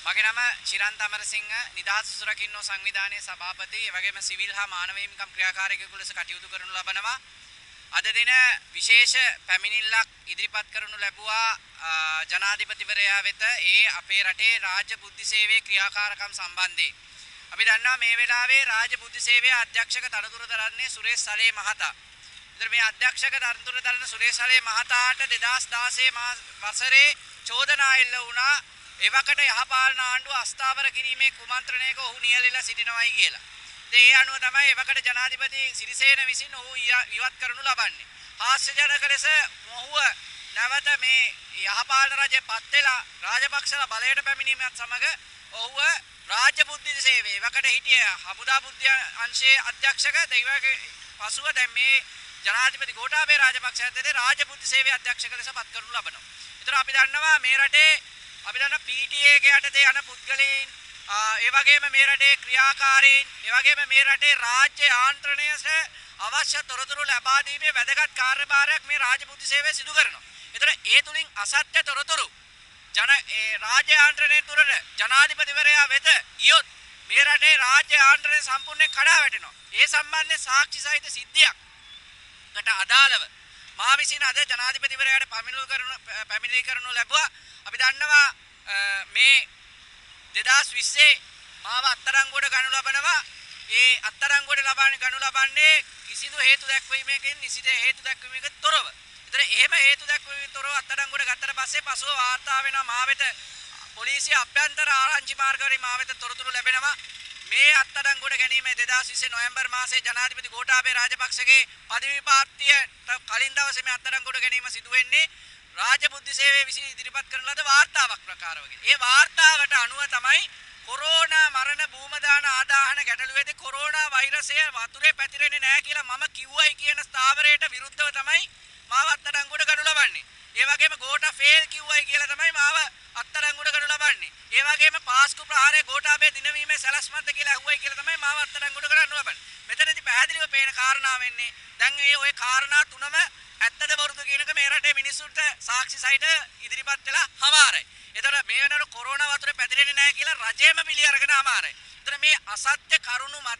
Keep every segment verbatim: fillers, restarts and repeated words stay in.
මගේ නම චිරන්ත අමරසිංහ නිදහස් සුරකින්නෝ සංවිධානයේ සභාපති එවැගේම සිවිල් හා මානව හිමිකම් ක්‍රියාකාරකයෙකු ලෙස කටයුතු කරනු ලබනවා. අද දින විශේෂ පැමිණිල්ලක් ඉදිරිපත් කරනු ලැබුවා ජනාධිපතිවරයා වෙත ඒ අපේ රටේ රාජ්‍ය බුද්ධි සේවයේ ක්‍රියාකාරකම් සම්බන්ධයෙන්. අපි දන්නවා මේ වෙලාවේ රාජ්‍ය බුද්ධි සේවයේ අධ්‍යක්ෂක තනතුර දරන්නේ සුරේෂ් සලේ මහතා. ඉතින් මේ අධ්‍යක්ෂක තනතුර දරන සුරේෂ් සලේ මහතාට දෙදාස් දාසය වසරේ චෝදනා එල්ල වුණා එවකට යහපාලන ආණ්ඩුව අස්ථාවර කිරීමේ කුමන්ත්‍රණයක ඔහු නියැලෙලා සිටිනවායි කියලා. ඒ අනුව තමයි එවකට ජනාධිපති සිරිසේන විසින් ඔහු ඉවත් කරනු ලබන්නේ. හාස්‍යජනක ලෙස ඔහුව නැවත මේ යහපාලන රජයේ පත් වෙලා රාජපක්ෂලා බලයට පැමිණීමත් සමග ඔහුව රාජ්‍ය බුද්ධි සේවයේ එවකට හිටිය හමුදා බුද්ධි අංශයේ අධ්‍යක්ෂක දෙවිවගේ පසුව දැන් මේ ජනාධිපති ගෝඨාභය රාජපක්ෂ ඇතුළේ රාජ්‍ය බුද්ධි සේවයේ අධ්‍යක්ෂක ලෙස පත් කරනු ලබනවා. ඒතර අපි දන්නවා මේ රටේ අපි දන්න පී ටී ඒ එක යටතේ යන පුද්ගලයන් ඒ වගේම මේ රටේ ක්‍රියාකාරීන් ඒ වගේම මේ රටේ රාජ්‍ය යාන්ත්‍රණයට අවශ්‍ය තොරතුරු ලබා දීමේ වැදගත් කාර්යභාරයක් මේ රාජ්‍ය බුද්ධි සේවය සිදු කරනවා. ඒතර ඒ තුලින් අසත්‍ය තොරතුරු ජන ඒ රාජ්‍ය යාන්ත්‍රණය තුරට ජනාධිපතිවරයා වෙත ගියොත් මේ රටේ රාජ්‍ය යාන්ත්‍රණය සම්පූර්ණයෙන් කඩා වැටෙනවා. ඒ සම්බන්ධයෙන් සාක්ෂි සහිත සිද්ධියක්කට අදාළව මා විසින් අද ජනාධිපතිවරයාට පැමිණිලි කරනු පැමිණිලි කරනු ලැබුවා. අපි දන්නවා මේ දෙදාස් විස්සේ මාව අත්අඩංගුවට ගනු ලබනවා. ඒ අත්අඩංගුවට ලබන ගනු ලබන්නේ කිසිදු හේතු දැක්වීමකින් නිසිත හේතු දැක්වීමකින් තොරව. ඒතර එහෙම හේතු දැක්වීමකින් තොරව අත්අඩංගුවට ගත්තට පස්සේ පසුව වාර්තා වෙනවා මා වෙත පොලිසිය අභ්‍යන්තර ආරංචි මාර්ගවලින් මා වෙත තොරතුරු ලැබෙනවා. මේ අත්අඩංගුවට ගැනීම දෙදාස් විස්සේ නොවැම්බර් මාසයේ ජනාධිපති ගෝඨාභය රාජපක්ෂගේ පදවි පාත්තියට කලින් දවසේ මේ අත්අඩංගුවට ගැනීම සිදු වෙන්නේ රාජ්‍ය බුද්ධි සේවයේ විසින් ඉදිරිපත් කරන ලද වාර්තාවක් ප්‍රකාරවකින්. ඒ වාර්තාවට අනුව තමයි කොරෝනා මරණ භූමදාන ආදාහන ගැටලුවේදී කොරෝනා වෛරසය වතුරේ පැතිරෙන්නේ නැහැ කියලා මම කිව්වයි කියන ස්ථාවරයට විරුද්ධව තමයි මාව අත්අඩංගුවට ගනු ලබන්නේ. ඒ වගේම ගෝඨා ෆේල් කිව්වයි කියලා තමයි මාව අත්අඩංගුවට ගනු ලබන්නේ. ඒ වගේම පාස්කු ප්‍රහාරයේ ගෝඨාභය දිනවීමේ සැලැස්මක්ද කියලා අහුවයි කියලා තමයි මාව අත්අඩංගුවට ගනු ලබන්නේ. මෙතනදී පැහැදිලිව පේන කාරණා වෙන්නේ දැන් මේ ওই කාරණා තුනම ඇත්තද වරුද කියනක මේ රටේ මිනිස්සුන්ට සාක්ෂි සහිත ඉදිරිපත් වෙලා හමාරයි. ඒතර මේ වෙනකොට කොරෝනා වතුර පැතිරෙන්නේ නැහැ කියලා රජයම පිළි අරගෙන හමාරයි. ඒතර මේ අසත්‍ය කරුණු මත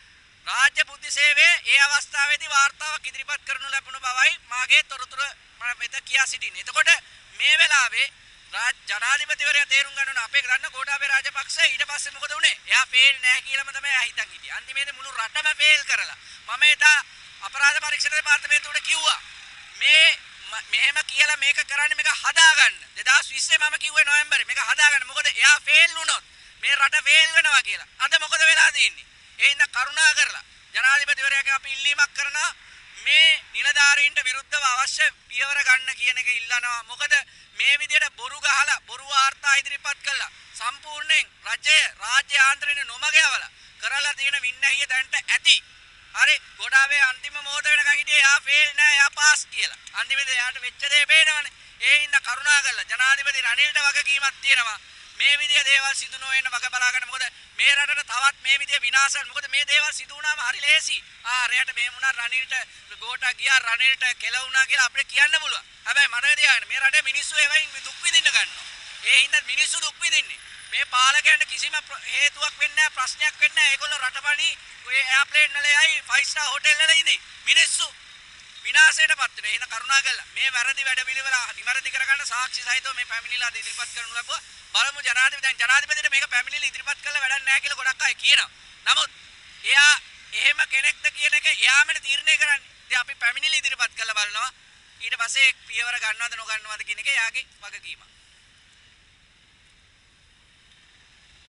රාජ්‍ය බුද්ධි සේවයේ ඒ අවස්ථාවේදී වාර්තාවක් ඉදිරිපත් කරනු ලැබුණ බවයි මාගේ තොරතුරු මම මෙත කියා සිටින්නේ. එතකොට මේ වෙලාවේ ජනාධිපතිවරයා තේරුම් ගන්න ඕන අපේ ගන්න ගෝඨාභය රාජපක්ෂ ඊට පස්සේ මොකද උනේ? එයා ෆේල් නැහැ කියලාම තමයි එයා හිතන් හිටියේ. අන්තිමේදී මුළු රටම ෆේල් කරලා මම එදා අපරාධ පරීක්ෂණ දෙපාර්තමේන්තුවට කිව්වා මේ මෙහෙම කියලා මේක කරන්නේ මේක හදාගන්න. දෙදාස් විස්සේ මම කිව්වේ නොවැම්බරේ මේක හදාගන්න. මොකද එයා ෆේල් වුණොත් මේ රට ෆේල් වෙනවා කියලා. අද මොකද වෙලා තියෙන්නේ? ඒ හින්දා කරුණා කරලා ජනාධිපතිවරයාගෙන් අපි ඉල්ලීමක් කරනවා මේ නිලධාරීන්ට විරුද්ධව අවශ්‍ය පියවර ගන්න කියන එක ඉල්ලනවා. මොකද මේ විදිහට බොරු ගහලා බොරු වාර්තා ඉදිරිපත් කළා සම්පූර්ණයෙන් රජය රාජ්‍ය ආන්ත්‍රණය නොමග යවලා කරලා තියෙන වින්නැහිය දැන්ට ඇති. හරි ගොඩාවේ අන්තිම මොහොත වෙනකන් හිටියේ එයා ෆේල් නෑ එයා පාස් කියලා. අන්තිමේදී එයාට වෙච්ච දේ පේනවනේ. ඒ හින්දා කරුණා කරලා ජනාධිපති රනිල්ට වගකීමක් තියෙනවා. මේ විදිය දේවල් සිදු නොවෙන්න වග බලා ගන්න. මොකද මේ රටට තවත් මේ විදිය විනාශයක්. මොකද මේ දේවල් සිදු වුණාම හරි ලේසි. ආ රැයට මේ වුණා රනිල්ට ගෝඨා ගියා රනිල්ට කෙලවුණා කියලා අපිට කියන්න පුළුවන්. හැබැයි මතක තියාගන්න මේ රටේ මිනිස්සු ඒවයින් දුක් විඳින්න ගන්නවා. ඒ හින්දා මිනිස්සු දුක් විඳින්නේ. මේ පාලකයන්ට කිසිම හේතුවක් වෙන්නේ නැහැ ප්‍රශ්නයක් වෙන්නේ නැහැ. ඒගොල්ලෝ රටපණි ඔය එයාප්ලේන් වල යයි ෆයිව් ස්ටාර් හෝටල් වල ඉන්නේ. මිනිස්සු විනාශයටපත් වෙනවා. එහෙනම් කරුණා කරලා මේ වැරදි වැඩ පිළිවෙල නිවැරදි කරගන්න සාක්ෂි සහිතව මේ පැමිණිලා ඉදිරිපත් කරනු ලැබුවා. බලමු ජනාධිපති දැන් ජනාධිපතිට මේක පැමිණිලි ඉදිරිපත් කළා වැඩක් නැහැ කියලා ගොඩක් අය කියනවා. නමුත් එයා එහෙම කෙනෙක්ද කියන එක එයාමනේ තීරණය කරන්නේ. ඉතින් අපි පැමිණිලි ඉදිරිපත් කළා බලනවා. ඊට පස්සේ පියවර ගන්නවද නොගන්නවද කියන එක එයාගේ වගකීමක්.